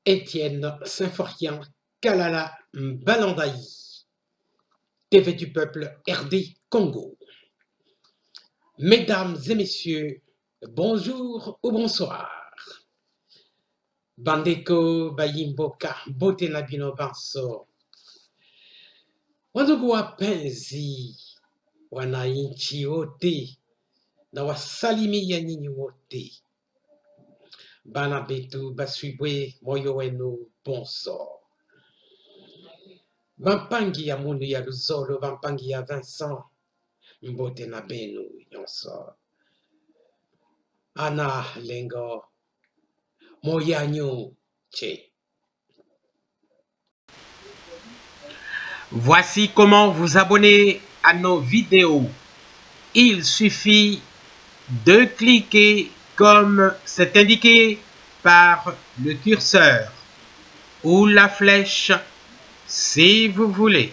Étienne Symphorien Kalala Balandaï, TV du peuple RD Congo. Mesdames et messieurs, bonjour ou bonsoir. Bandeko Bayimboka Botenabino Banso. Wandugu wapenzi, wananchi wote na wasalimia nyinyi wote. Bana betu baswibwe moyo wenu bonso. Bampangi ya mundu ya Luzolo, bampangi ya Vincent, mbote na benu nyonso. Ana lengo moyanyo che. Voici comment vous abonner à nos vidéos. Il suffit de cliquer comme c'est indiqué par le curseur ou la flèche si vous voulez.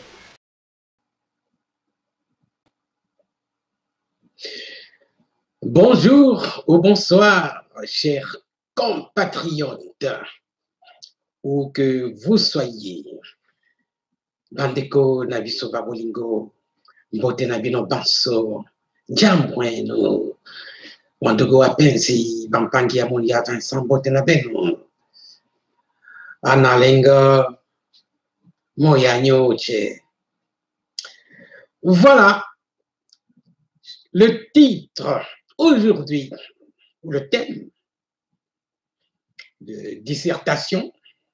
Bonjour ou bonsoir, chers compatriotes, où que vous soyez. Bandeko Nabiso Babolingo, Mbote Nabino Banso, Jamweno, Wandugo Apenzi, Bampangi Amulia Vincent, Mbote Nabeno, Analenga, Moyanyoche. Voilà le titre aujourd'hui, le thème de dissertation,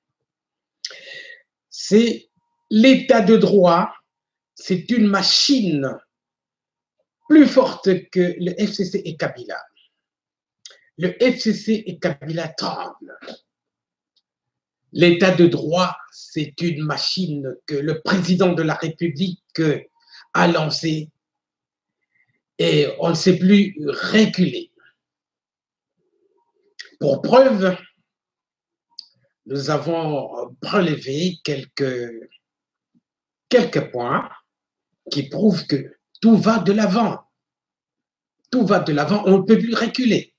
c'est l'état de droit, c'est une machine plus forte que le FCC et Kabila. Le FCC et Kabila tremblent. L'état de droit, c'est une machine que le président de la République a lancée et on ne sait plus reculer. Pour preuve, nous avons relevé quelques points qui prouvent que tout va de l'avant. Tout va de l'avant, on ne peut plus reculer.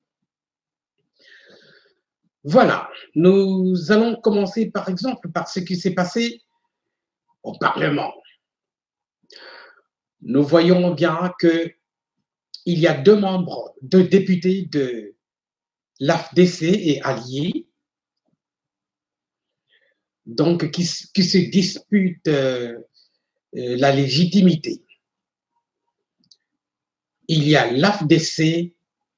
Voilà, nous allons commencer par exemple par ce qui s'est passé au Parlement. Nous voyons bien qu'il y a 2 membres, 2 députés de l'AFDC et alliés, donc qui se disputent la légitimité. Il y a l'AFDC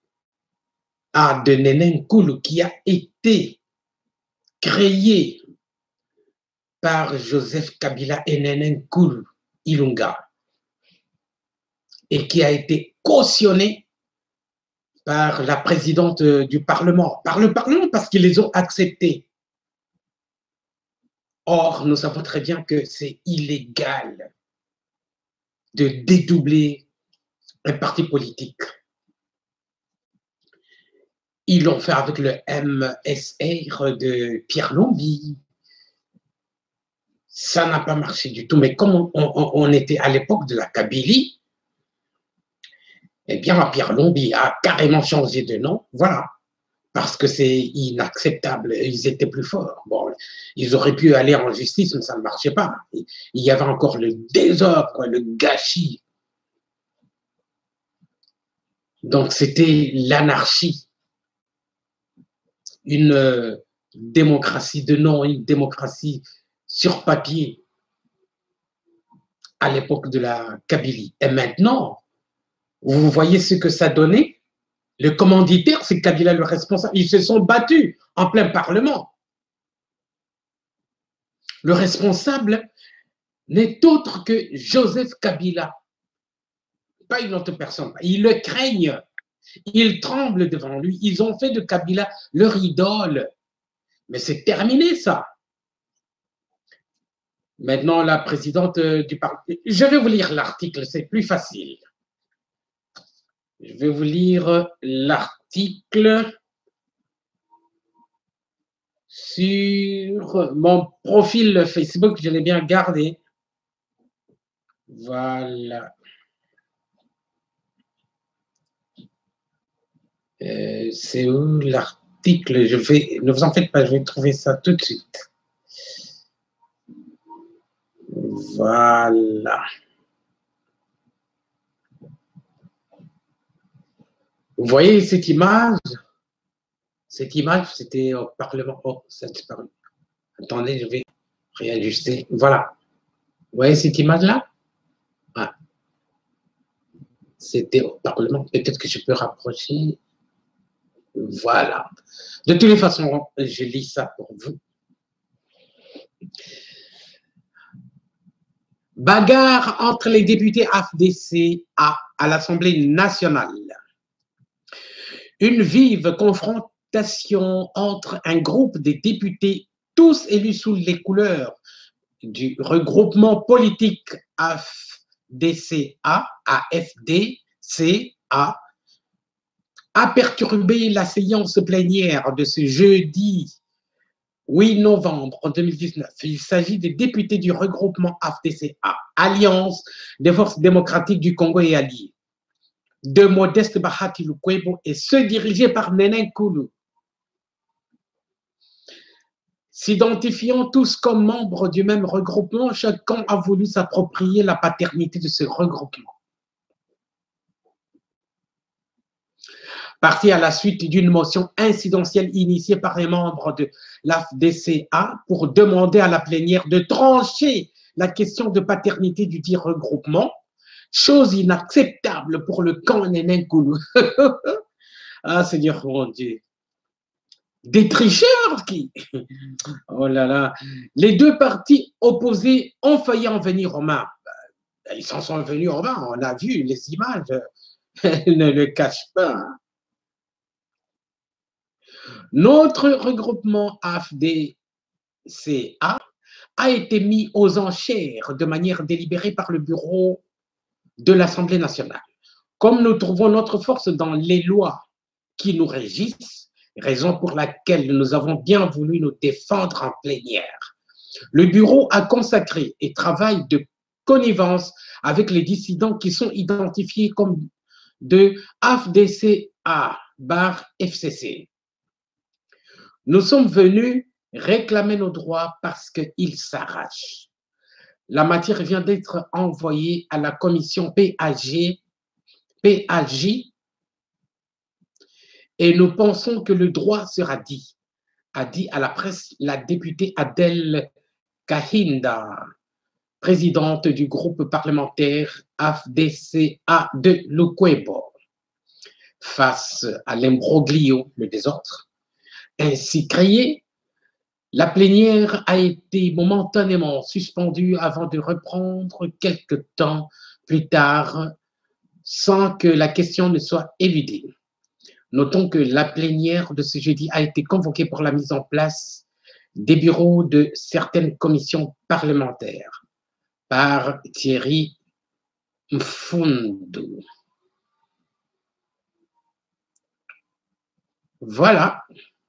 à de Nenenkulu qui a été créé par Joseph Kabila et Nenenkulu Ilunga et qui a été cautionné par la présidente du Parlement, par le Parlement parce qu'ils les ont acceptés. Or, nous savons très bien que c'est illégal de dédoubler un parti politique. Ils l'ont fait avec le MSR de Pierre Lombi. Ça n'a pas marché du tout. Mais comme on était à l'époque de la Kabylie, eh bien, Pierre Lombi a carrément changé de nom. Voilà. Parce que c'est inacceptable. Ils étaient plus forts. Bon, ils auraient pu aller en justice, mais ça ne marchait pas. Il y avait encore le désordre, le gâchis. Donc, c'était l'anarchie. Une démocratie de nom, une démocratie sur papier à l'époque de la Kabylie. Et maintenant, vous voyez ce que ça donnait. Le commanditaire, c'est Kabila le responsable. Ils se sont battus en plein Parlement. Le responsable n'est autre que Joseph Kabila, pas une autre personne. Ils le craignent, ils tremblent devant lui. Ils ont fait de Kabila leur idole. Mais c'est terminé, ça. Maintenant, la présidente du parti. Je vais vous lire l'article, c'est plus facile. Je vais vous lire l'article sur mon profil Facebook, je l'ai bien gardé. Voilà. C'est où l'article? article. Ne vous en faites pas, je vais trouver ça tout de suite. Voilà. Vous voyez cette image? Cette image, c'était au Parlement. Oh, ça a disparu. Attendez, je vais réajuster. Voilà. Vous voyez cette image-là? Ah. C'était au Parlement. Peut-être que je peux rapprocher. Voilà. De toutes les façons, je lis ça pour vous. Bagarre entre les députés AFDC à l'Assemblée nationale. Une vive confrontation entre un groupe de députés, tous élus sous les couleurs du regroupement politique AFDCA, a perturbé la séance plénière de ce jeudi 8 novembre 2019. Il s'agit des députés du regroupement AFDCA, Alliance des forces démocratiques du Congo et alliés, de Modeste Bahati Lukwebo et ceux dirigés par Nenen Kulu. S'identifiant tous comme membres du même regroupement, chacun a voulu s'approprier la paternité de ce regroupement. Parti à la suite d'une motion incidentielle initiée par les membres de l'AFDCA pour demander à la plénière de trancher la question de paternité du dit regroupement, chose inacceptable pour le camp Nenen Kulu. Ah, Seigneur mon Dieu. Des tricheurs qui... Oh là là. Les deux partis opposés ont failli en venir aux mains. Ils s'en sont venus aux mains. On a vu les images. Elles ne le cachent pas. Notre regroupement AFDCA a été mis aux enchères de manière délibérée par le bureau de l'Assemblée nationale. Comme nous trouvons notre force dans les lois qui nous régissent, raison pour laquelle nous avons bien voulu nous défendre en plénière, le bureau a consacré et travaille de connivence avec les dissidents qui sont identifiés comme de AFDCA/FCC. Nous sommes venus réclamer nos droits parce qu'ils s'arrachent. La matière vient d'être envoyée à la commission PAJ et nous pensons que le droit sera dit, a dit à la presse la députée Adèle Kahinda, présidente du groupe parlementaire AFDCA de Lukwebo. Face à l'imbroglio, le désordre ainsi créé, la plénière a été momentanément suspendue avant de reprendre quelque temps plus tard sans que la question ne soit éludée. Notons que la plénière de ce jeudi a été convoquée pour la mise en place des bureaux de certaines commissions parlementaires par Thierry Mfundu. Voilà.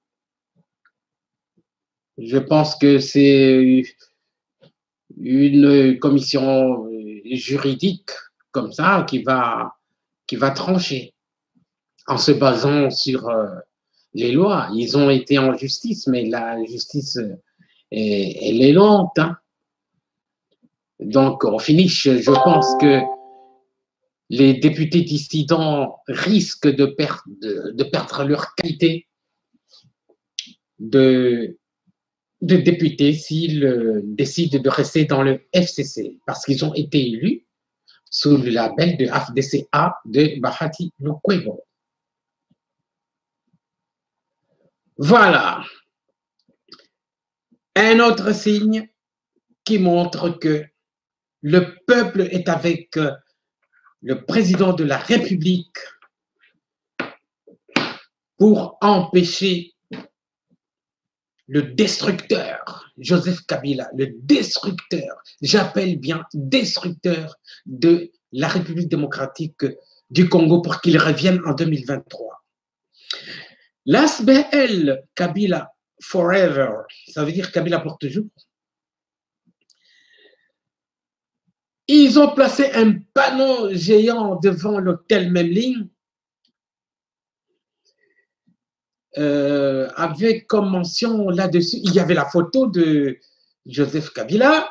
Je pense que c'est une commission juridique comme ça qui va trancher en se basant sur les lois. Ils ont été en justice, mais la justice, elle est lente. Hein. Donc, au finish, je pense que les députés dissidents risquent de perdre leur qualité de députés s'ils décident de rester dans le FCC, parce qu'ils ont été élus sous le label de AFDCA de Bahati Lukwebo. Voilà. Un autre signe qui montre que le peuple est avec le président de la République pour empêcher le destructeur, Joseph Kabila, le destructeur, j'appelle bien destructeur de la République démocratique du Congo pour qu'il revienne en 2023. L'ASBL Kabila Forever, ça veut dire Kabila pour toujours. Ils ont placé un panneau géant devant l'hôtel Memling avait comme mention là-dessus, il y avait la photo de Joseph Kabila.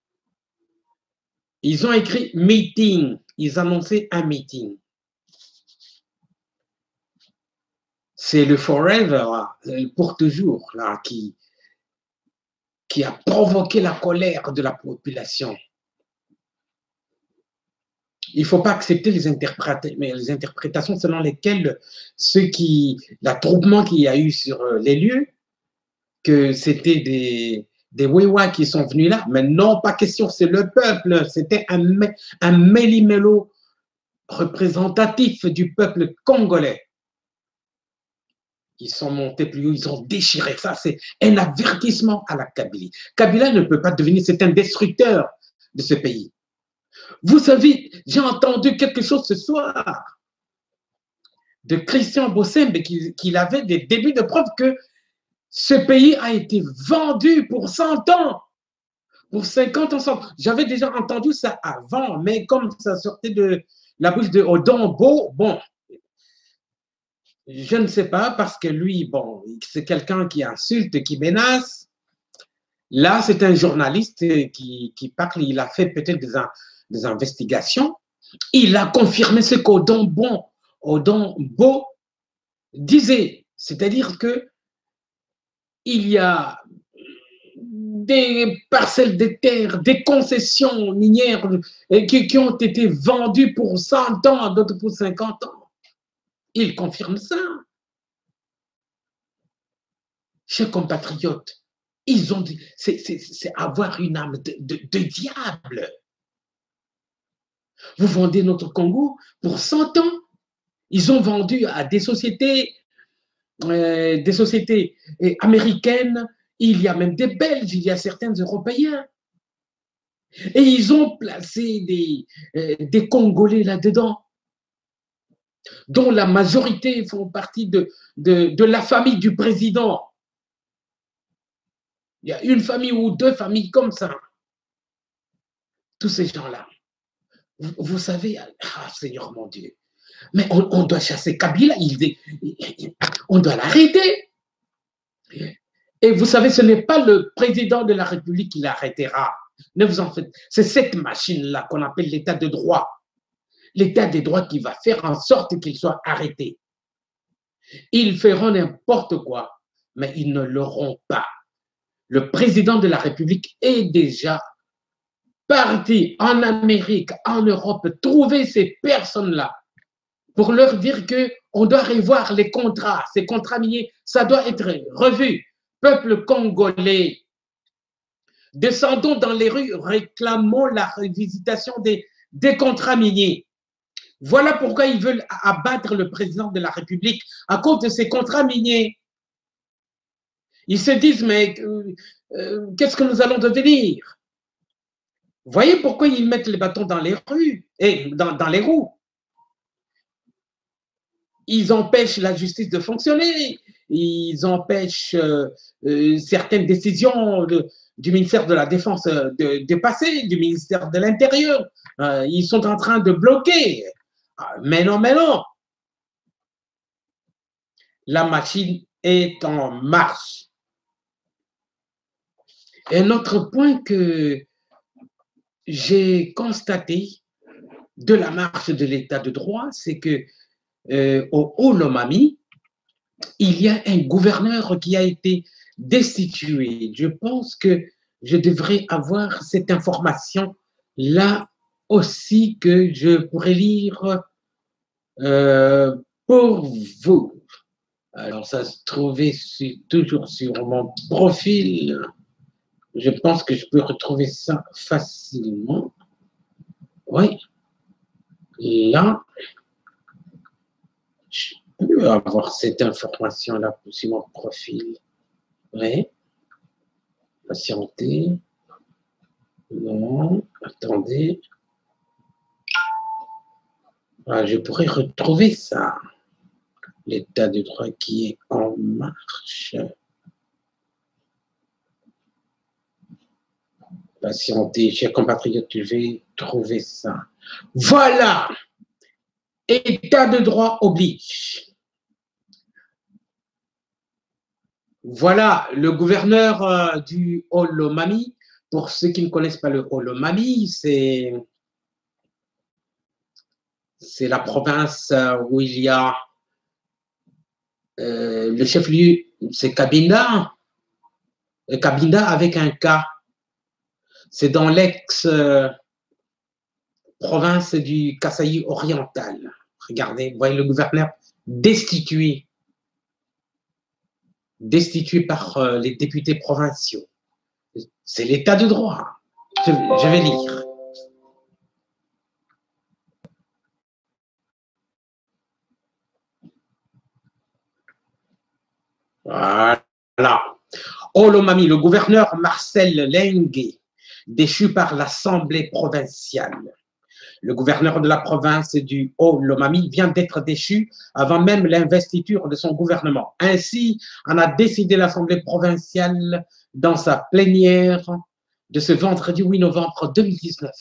Ils ont écrit meeting, ils annonçaient un meeting. C'est le forever, pour toujours, là, qui a provoqué la colère de la population. Il ne faut pas accepter les interprétations selon lesquelles l'attroupement qu'il y a eu sur les lieux, que c'était des Wewa qui sont venus là. Mais non, pas question, c'est le peuple. C'était un méli-mélo représentatif du peuple congolais. Ils sont montés plus haut, ils ont déchiré ça. C'est un avertissement à la Kabylie. Kabila ne peut pas devenir, c'est un destructeur de ce pays. Vous savez, j'ai entendu quelque chose ce soir de Christian Bossembe qu'il avait des débuts de preuve que ce pays a été vendu pour 100 ans, pour 50 ans. J'avais déjà entendu ça avant, mais comme ça sortait de la bouche de Odombo, bon, je ne sais pas, parce que lui, bon, c'est quelqu'un qui insulte, qui menace. Là, c'est un journaliste qui parle, il a fait peut-être des investigations. Il a confirmé ce qu'Odombo disait, c'est-à-dire que il y a des parcelles de terre, des concessions minières qui ont été vendues pour 100 ans, d'autres pour 50 ans. Il confirme ça. Chers compatriotes, ils ont dit, c'est avoir une âme de diable. Vous vendez notre Congo pour 100 ans. Ils ont vendu à des sociétés américaines, il y a même des Belges, il y a certains Européens. Et ils ont placé des Congolais là-dedans, dont la majorité font partie de la famille du président. Il y a une famille ou deux familles comme ça. Tous ces gens-là. Vous savez, Seigneur mon Dieu, mais on doit chasser Kabila, on doit l'arrêter. Et vous savez, ce n'est pas le président de la République qui l'arrêtera. Ne vous en faites. C'est cette machine-là qu'on appelle l'état de droit. L'état de droit qui va faire en sorte qu'il soit arrêté. Ils feront n'importe quoi, mais ils ne l'auront pas. Le président de la République est déjà parti en Amérique, en Europe, trouver ces personnes-là pour leur dire qu'on doit revoir les contrats. Ces contrats miniers, ça doit être revu. Peuple congolais, descendons dans les rues, réclamons la revisitation des contrats miniers. Voilà pourquoi ils veulent abattre le président de la République à cause de ces contrats miniers. Ils se disent, mais qu'est-ce que nous allons devenir? Vous voyez pourquoi ils mettent les bâtons dans les rues et dans les roues? Ils empêchent la justice de fonctionner, ils empêchent certaines décisions du ministère de la Défense de passer, du ministère de l'Intérieur. Ils sont en train de bloquer. Mais non, mais non. La machine est en marche. Un autre point que j'ai constaté de la marche de l'état de droit, c'est que au Haut-Lomami, il y a un gouverneur qui a été destitué. Je pense que je devrais avoir cette information là aussi que je pourrais lire pour vous. Alors, ça se trouvait toujours sur mon profil. Je pense que je peux retrouver ça facilement. Oui. Là, je peux avoir cette information-là sur mon profil. Oui. Patientez. Non, attendez. Ah, je pourrais retrouver ça. L'état de droit qui est en marche. Patientez, chers compatriotes, je vais trouver ça. Voilà! État de droit oblige. Voilà, le gouverneur du Haut-Lomami. Pour ceux qui ne connaissent pas le Haut-Lomami, c'est la province où il y a le chef-lieu, c'est Cabinda. Cabinda avec un K. C'est dans l'ex-province du Kasaï oriental. Regardez, vous voyez le gouverneur destitué par les députés provinciaux. C'est l'état de droit. Je vais lire. Voilà. Haut-Lomami, le gouverneur Marcel Lengue, déchu par l'Assemblée provinciale. Le gouverneur de la province du Haut-Lomami vient d'être déchu avant même l'investiture de son gouvernement. Ainsi en a décidé l'Assemblée provinciale dans sa plénière de ce vendredi 8 novembre 2019.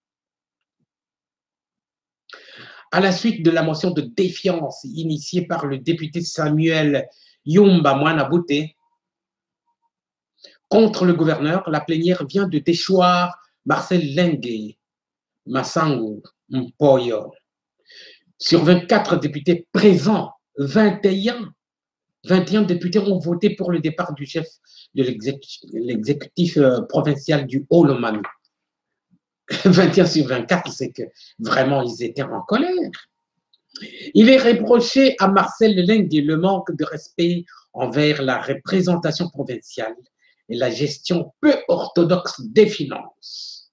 À la suite de la motion de défiance initiée par le député Samuel Yumba Mwanabouté contre le gouverneur, la plénière vient de déchoir Marcel Lengue Massango Mpoyo. Sur 24 députés présents, 21 députés ont voté pour le départ du chef de l'exécutif provincial du Haut-Lomami. 21 sur 24, c'est que vraiment ils étaient en colère. Il est reproché à Marcel Lengue le manque de respect envers la représentation provinciale et la gestion peu orthodoxe des finances.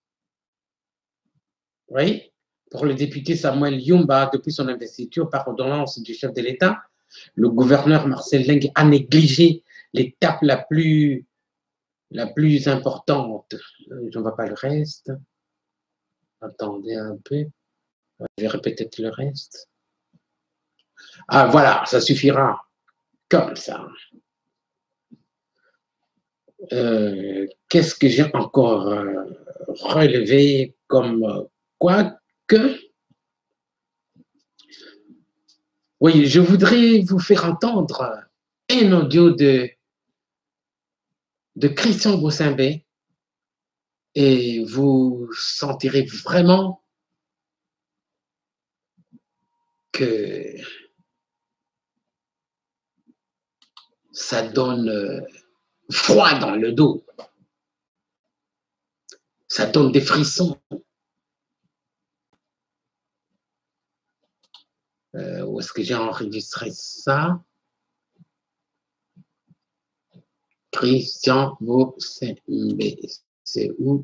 Oui, pour le député Samuel Yumba, depuis son investiture par ordonnance du chef de l'État, le gouverneur Marcel Lengue a négligé l'étape la plus importante. Je ne vois pas le reste. Attendez un peu. Je vais répéter le reste. Ah, voilà, ça suffira. Comme ça. Qu'est-ce que j'ai encore relevé comme quoi que... Oui, je voudrais vous faire entendre un audio de Christian Bossimbe et vous sentirez vraiment que ça donne froid dans le dos. Ça donne des frissons. Où est-ce que j'ai enregistré ça? Christian Bossimbe, c'est où?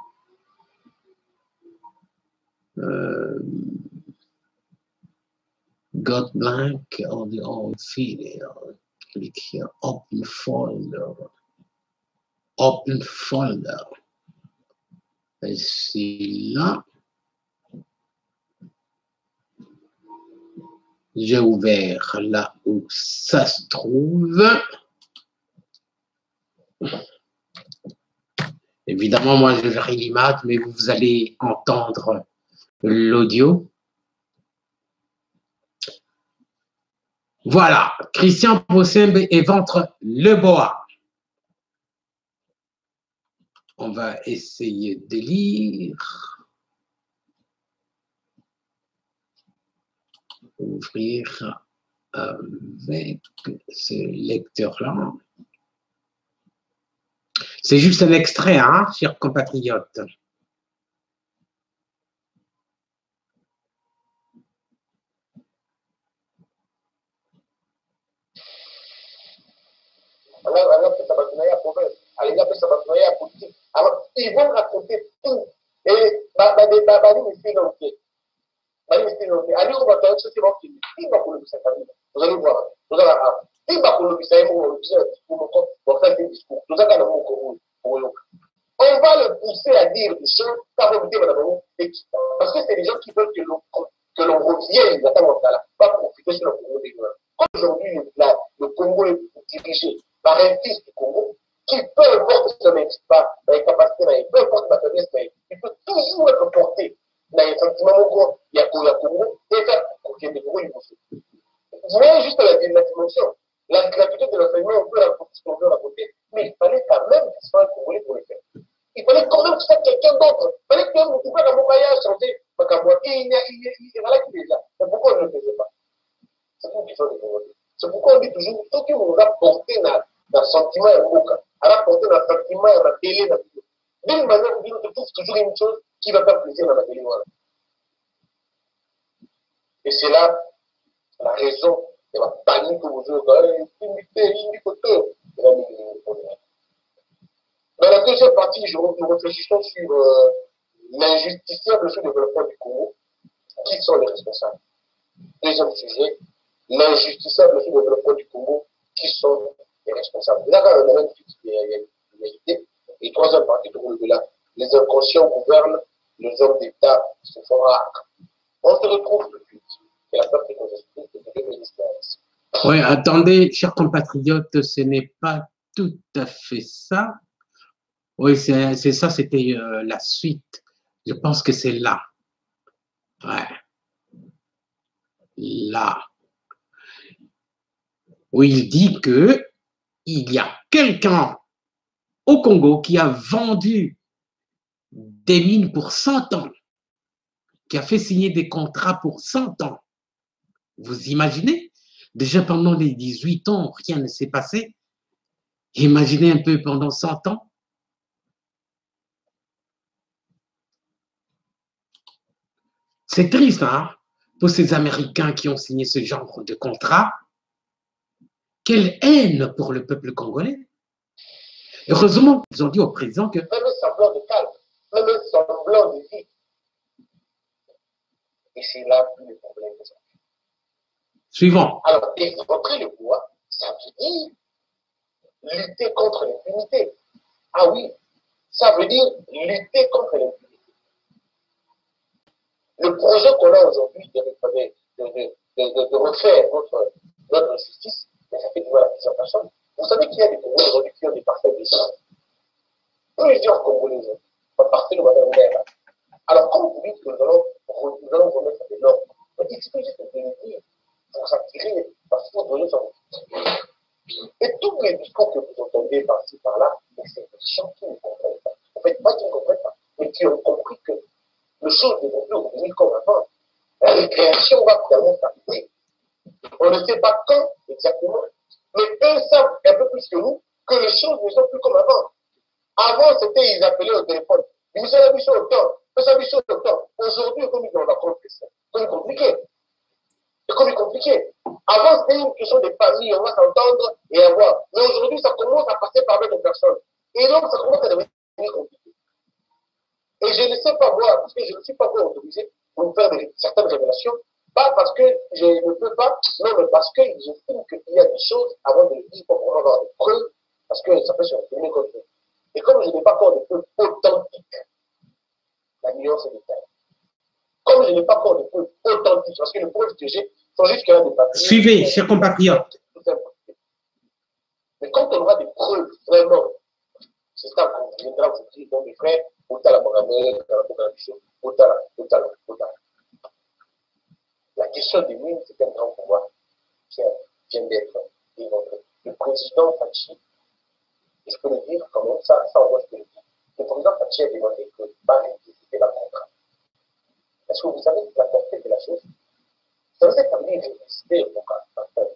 God blank on the old video. Click here, open folder. Open folder. Et c'est là. J'ai ouvert là où ça se trouve. Évidemment, moi, je verrai l'image, mais vous allez entendre l'audio. Voilà, Christian Bossimbe éventre le boa. On va essayer de lire. Ouvrir avec ce lecteur-là. C'est juste un extrait, hein, chers compatriotes. Alors, ils vont raconter tout. Et, vous allez voir. On va le pousser à dire des choses, parce que c'est des gens qui veulent que l'on revienne, pas profiter sur le Congo des Noirs. Aujourd'hui, le Congo est dirigé par un fils du Congo qui, peu importe son expérience, la capacité, peu importe la faiblesse, il peut toujours être porté dans un sentiment il y a Congo et faire qu'il y ait des Congo. Vous voyez juste la dimension. La gratuité de l'enseignement, on peut la quelqu'un d'autre. Il fallait que vous pouvez dans mon voyage changer. Il y a là qui est là. C'est pourquoi on ne le faisait pas. C'est pour qu'il faut le faire. C'est pourquoi on dit toujours, tout qui vous a porté dans le sentiment et le a porté dans le sentiment et la télé. D'une manière ou d'une autre, trouve toujours une chose qui va faire plaisir dans la télé. Et c'est là la raison de la panique que vous avez. Dans la deuxième partie, nous réfléchissons sur l'injusticiable sous-développement du Congo. Qui sont les responsables? Deuxième sujet, l'injusticiable sous-développement du Congo. Qui sont les responsables? Là, on a une réalité. Et troisième partie, les inconscients gouvernent, les hommes d'État se font rares. On se retrouve tout de suite. C'est la peur qui nous explique que Dieu bénisse. Oui, attendez, chers compatriotes, ce n'est pas tout à fait ça. Oui, c'est ça, c'était la suite. Je pense que c'est là. Ouais. Là. Où il dit que il y a quelqu'un au Congo qui a vendu des mines pour 100 ans, qui a fait signer des contrats pour 100 ans. Vous imaginez? Déjà pendant les 18 ans, rien ne s'est passé. Imaginez un peu pendant 100 ans. C'est triste, hein, pour ces Américains qui ont signé ce genre de contrat. Quelle haine pour le peuple congolais. Heureusement, ils ont dit au président que... Même un semblant de calme, même un semblant de vie. Et c'est là tout le problème. Suivant. Alors, éventrer le pouvoir, ça veut dire lutter contre l'impunité. Ah oui, ça veut dire lutter contre l'impunité. Le projet qu'on a aujourd'hui de refaire notre justice, ça fait du mal à plusieurs personnes. Vous savez qu'il y a des Congolais aujourd'hui qui ont des parfaits desseins. Plusieurs Congolais aujourd'hui, pas parfait de madame Mère. Alors, quand vous dites que nous allons remettre de l'ordre, il suffit juste de le dire pour s'attirer, parce qu'il faut donner son. Et tous les discours que vous entendez par-ci, par-là, c'est des gens qui ne comprennent pas. En fait, pas qui ne comprennent pas, mais qui ont compris que les choses ne vont plus revenir comme avant. La récréation va finalement s'arrêter. On ne sait pas quand exactement, mais eux savent un peu plus que nous que les choses ne sont plus comme avant. Avant, c'était, ils appelaient au téléphone. Ils disaient la mission au temps. La mission au temps. Aujourd'hui, comme ils ont la c'est comme compliqué. C'est comme compliqué. Avant, c'était une question de famille, on va s'entendre et avoir. Mais aujourd'hui, ça commence à passer par d'autres personnes. Et donc, ça commence à devenir compliqué. Et je ne sais pas moi, parce que je ne suis pas encore autorisé pour faire certaines révélations, pas parce que je ne peux pas, non, mais parce que j'estime qu'il y a des choses avant de le dire pour vraiment avoir des preuves, parce que ça peut se retourner contre eux. Et comme je n'ai pas encore de preuves authentiques, la nuance est détaillée. Comme je n'ai pas encore de preuves authentiques, parce que les preuves que j'ai sont juste qu'il y a des papiers. Suivez, chers compatriotes. Mais quand on aura des preuves vraiment, c'est ça qu'on viendra vous dire, bon, mes frères, autant la Mohamed, autant. La question des mines, c'est un grand pouvoir qui vient d'être inventé. Le président Fachi, et je peux le dire quand même, ça on voit ce que je dis. Le président Fachi a demandé que Paris c'était la contrat. Est-ce que vous savez la portée de la chose? Ça veut dire que ça veut dire résister au cas.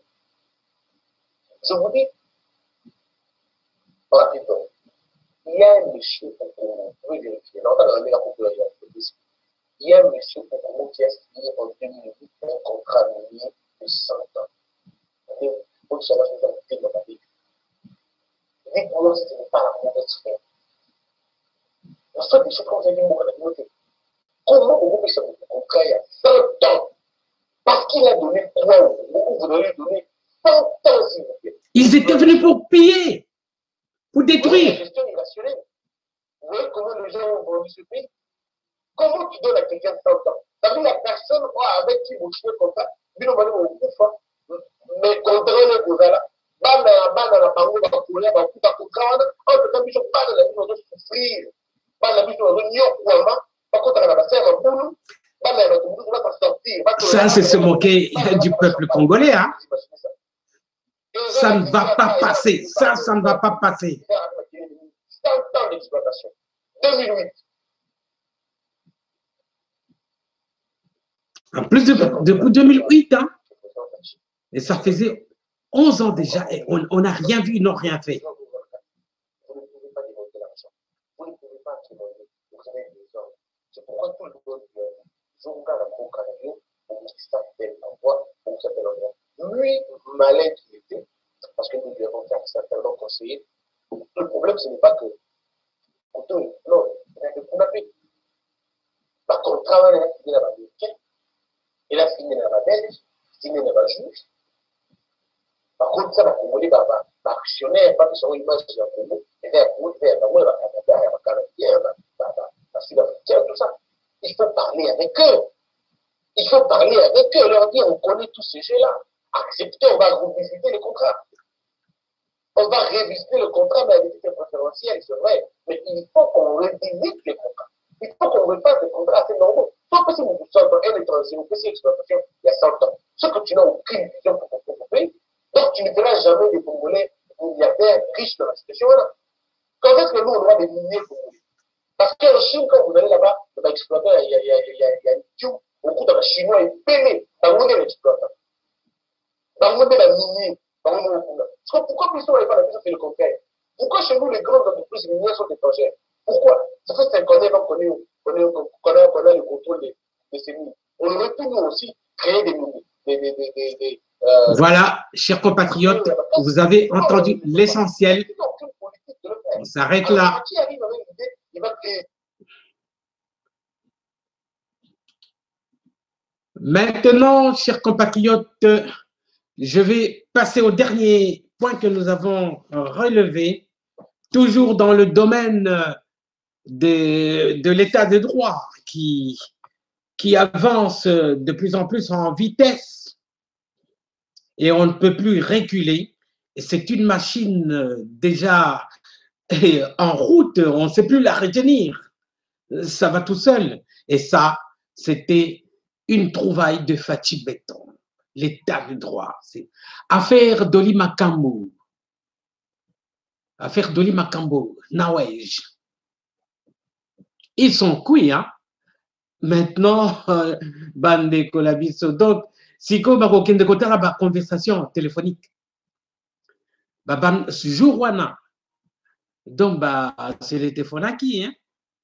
Je vous dis, rapidement, il y a un monsieur au Congo, vous pouvez vérifier, là, on a la population, il y a un monsieur au Congo qui a signé en 2008 un contrat minier de 100 ans. Pour que ça va se faire dans la vie. Dites-moi si ce n'est pas la mauvaise sphère. La seule des choses qu'on vous a dit, moi, la communauté. Comment vous pouvez faire un contrat il y a 100 ans? Parce qu'il a donné quoi au Congo? Vous allez donner 100 ans, s'il vous plaît. Ils étaient venus pour piller, pour détruire. La gestion irrationnelle. Vous voyez comment les gens ont vendu ce pays? Comment tu donnes à quelqu'un 100 ans? Ça veut dire la personne avec qui vous jouez comme ça, mais contre le gouvernement. Bana la bango ba kolia ba kuta kokana on peut biso bana la biso de souffrir bana biso de nyokwama ba kota na ba serre bulu bana la tumbu va sortir. Ça c'est se moquer du peuple congolais, hein. Ça ne va pas passer, ça ne va pas passer. 100 ans d'exploitation. 2008, En plus depuis 2008, hein, et ça faisait 11 ans déjà, et on n'a rien vu, ils n'ont rien fait. Vous ne pouvez pas démonter l'argent. Vous ne pouvez pas témoigner. Vous avez des ordres. C'est pourquoi tout le monde dit Zonga la Canario, on s'appelle en voix, on s'appelle en voix. Lui, malin qu'il était, parce que nous lui avons fait certainement conseiller. Le problème, ce n'est pas que. Non, on a fait. Par contre, travail, il a américain, il a signé dans la belge, signé dans la juge. Par contre, ça va cumuler actionnaire, pas que son image de la Congo, et vers la Canadien, la Sud-Africaine, tout ça. Il faut parler avec eux. Il faut parler avec eux, leur dire, on connaît tous ces jeux-là. Acceptez, on va revisiter les contrats. On va révisiter le contrat, mais avec des préférentiels, c'est vrai. Mais il faut qu'on revisite les contrats. Il faut qu'on refasse des contrats assez normaux. Sauf que si nous sommes un étranger, ou que si exploitation, il y a 100 ans, ce que tu n'as aucune vision pour ton pays, donc tu ne feras jamais des Congolais milliardaires riches dans la situation-là. Quand est-ce que nous, on aura des milliers de Congolais? Parce qu'en Chine, quand vous allez là-bas, on va exploiter, il y a une tube, beaucoup de Chinois est peiné, dans le monde l'exploitant. Dans le monde la minier, dans le monde. Pourquoi plus on n'avait pas la puissance de le contraire? Pourquoi chez nous, les grandes entreprises minières sont étrangères? Pourquoi? Ça fait 5 ans qu'on a le contrôle de ces mines. On aurait pu nous aussi créer des mines. Voilà, chers compatriotes, vous avez entendu l'essentiel. On s'arrête là. Maintenant, chers compatriotes, je vais passer au dernier point que nous avons relevé, toujours dans le domaine de l'état de droit qui avance de plus en plus en vitesse et on ne peut plus reculer. C'est une machine déjà en route, on ne sait plus la retenir. Ça va tout seul. Et ça, c'était une trouvaille de Fatou Béton. L'état de droit. C'est affaire Dolly Makambo. Affaire Dolly Makambo, Nawej. Ils sont cuits, hein? Maintenant, bande Colabiso. Donc, si vous avez aucune conversation téléphonique, jour wana. Donc, c'est le téléphone qui, hein?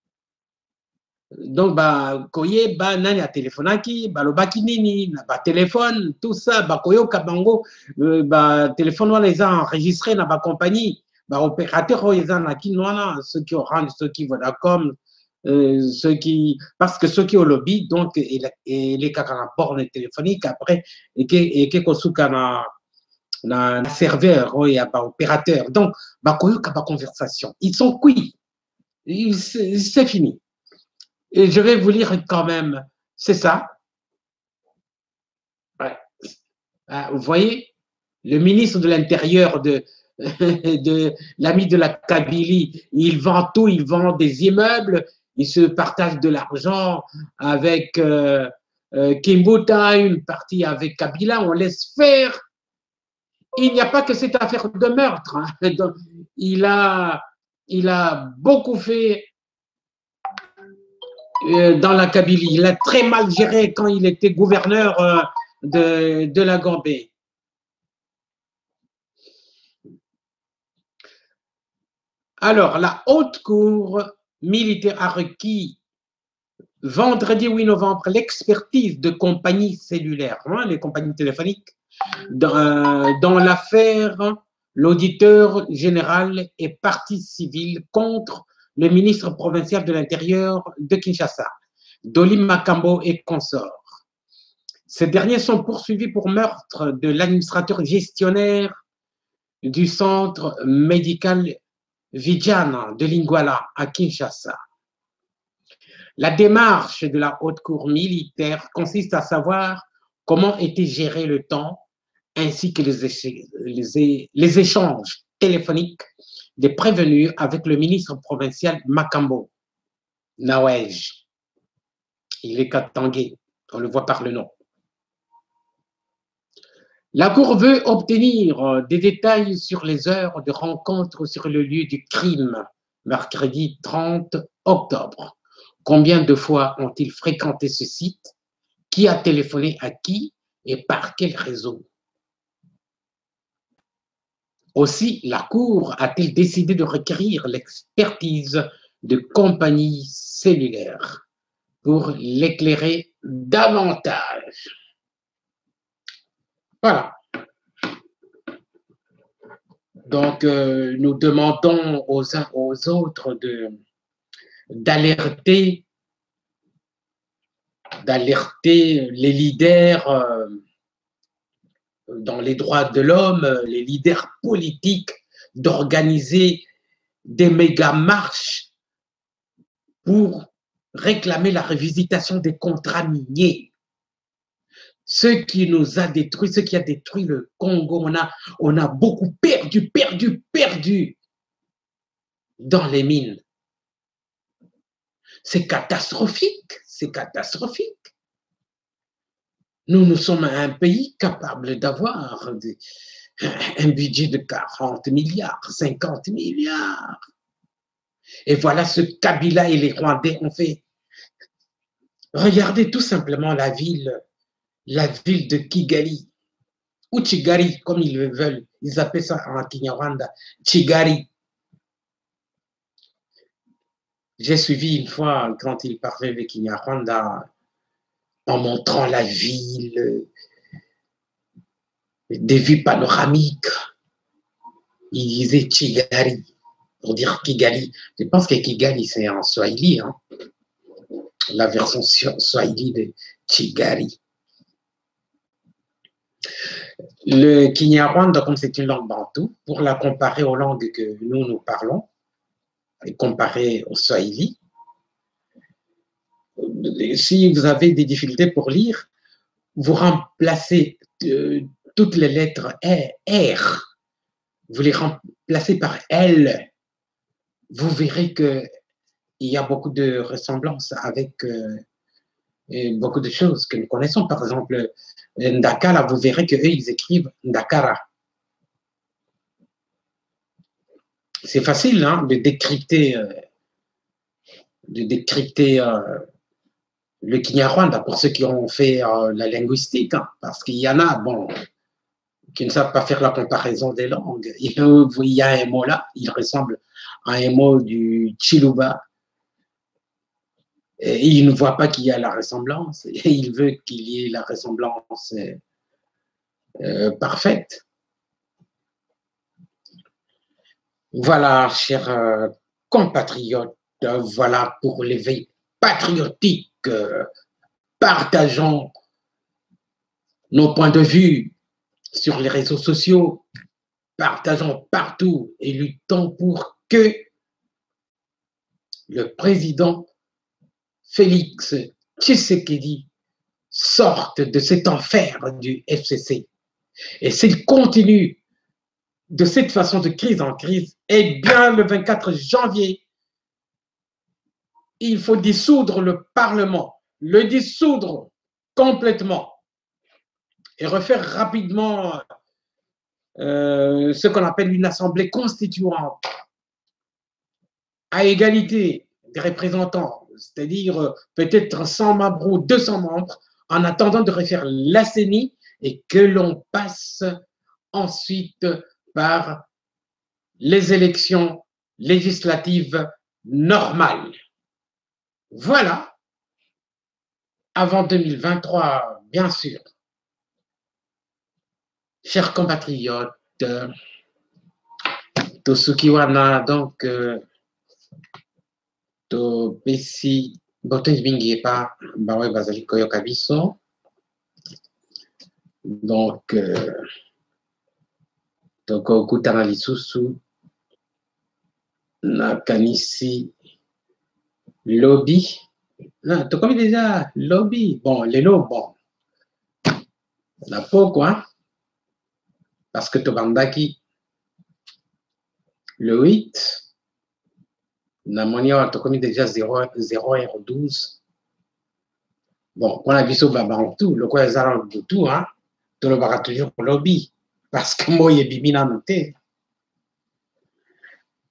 Donc, koye nani a téléphone qui, lobaki nini, téléphone, tout ça, koyo kabango, téléphone wana les a enregistrés dans la compagnie, opérateur les a na kinwana, ceux qui Orange, ceux qui Vodacom, ceux qui, parce que ceux qui ont lobby, donc, et les kakana borne téléphonique après, et que kosuka na serveur, il y a opérateur. Donc, koyo kaba conversation, ils sont cuits, c'est fini. Et je vais vous lire quand même, c'est ça. Ouais. Vous voyez, le ministre de l'Intérieur de l'ami de la Kabylie, il vend tout, il vend des immeubles, il se partage de l'argent avec Kimbuta, une partie avec Kabila, on laisse faire. Il n'y a pas que cette affaire de meurtre. Hein. Donc, il a beaucoup fait dans la Kabylie. Il a très mal géré quand il était gouverneur de la Gambie. Alors, la haute cour militaire a requis vendredi 8 novembre l'expertise de compagnies cellulaires, hein, les compagnies téléphoniques, dans l'affaire l'auditeur général est partie civile contre le ministre provincial de l'Intérieur de Kinshasa, Dolly Makambo et consorts. Ces derniers sont poursuivis pour meurtre de l'administrateur gestionnaire du centre médical Vijana de Lingwala à Kinshasa. La démarche de la haute cour militaire consiste à savoir comment était géré le temps ainsi que les échanges téléphoniques des prévenus avec le ministre provincial Makambo, Nawej. Il est katangé, on le voit par le nom. La Cour veut obtenir des détails sur les heures de rencontre sur le lieu du crime, mercredi 30 octobre. Combien de fois ont-ils fréquenté ce site? Qui a téléphoné à qui et par quel réseau? Aussi, la Cour a-t-elle décidé de requérir l'expertise de compagnies cellulaires pour l'éclairer davantage? Voilà. Donc, nous demandons aux uns aux autres d'alerter les leaders dans les droits de l'homme, les leaders politiques, d'organiser des méga-marches pour réclamer la revisitation des contrats miniers. Ce qui nous a détruit, ce qui a détruit le Congo, on a beaucoup perdu dans les mines. C'est catastrophique, c'est catastrophique. Nous sommes un pays capable d'avoir un budget de 40 milliards, 50 milliards. Et voilà ce que Kabila et les Rwandais ont fait. Regardez tout simplement la ville de Kigali, ou Kigali, comme ils le veulent. Ils appellent ça en Kinyarwanda, Kigali. J'ai suivi une fois, quand ils parlaient de Kinyarwanda, en montrant la ville, des vues panoramiques. Ils disaient Kigali, pour dire Kigali. Je pense que Kigali, c'est en Swahili, hein? La version Swahili de Kigali. Le Kinyarwanda, comme c'est une langue bantoue, pour la comparer aux langues que nous parlons, et comparer au Swahili, si vous avez des difficultés pour lire, vous remplacez toutes les lettres R, vous les remplacez par L, vous verrez qu'il y a beaucoup de ressemblances avec beaucoup de choses que nous connaissons. Par exemple, Ndakara, vous verrez qu'eux, ils écrivent Ndakara. C'est facile hein, de décrypter le Kinyarwanda pour ceux qui ont fait la linguistique, hein, parce qu'il y en a, bon, qui ne savent pas faire la comparaison des langues. Il y a un mot là, il ressemble à un mot du Chiluba, et il ne voit pas qu'il y a la ressemblance, et il veut qu'il y ait la ressemblance parfaite. Voilà, chers compatriotes, voilà pour l'éveil patriotique. Partageons nos points de vue sur les réseaux sociaux, partageons partout et luttons pour que le président Félix Tshisekedi sorte de cet enfer du FCC. Et s'il continue de cette façon de crise en crise, eh bien, le 24 janvier, il faut dissoudre le Parlement, le dissoudre complètement et refaire rapidement ce qu'on appelle une assemblée constituante à égalité des représentants, c'est-à-dire peut-être 100 membres ou 200 membres, en attendant de refaire la CENI et que l'on passe ensuite par les élections législatives normales. Voilà, avant 2023, bien sûr. Chers compatriotes, Tosukiwana, donc, to pesi bote bingi pa bawe bazali koyoka biso. Donc, toko kutana lisusu na kanisi lobby. Non, tu connais déjà lobby. Bon, les lots, bon. La peau, quoi. Parce que Tobandaki, le 8, Namonia, tu connais déjà 0,12. Bon, on a vu ça en tout, le quoi, ça de tout, hein. Tu le verras toujours pour lobby. Parce que moi, il y a bimina noté.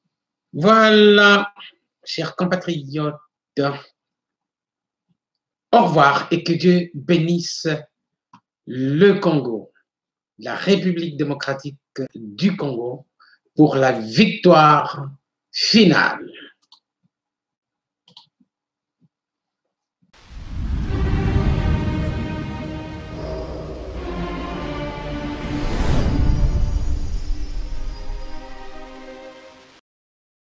Voilà, chers compatriotes. Au revoir et que Dieu bénisse le Congo, la République démocratique du Congo, pour la victoire finale.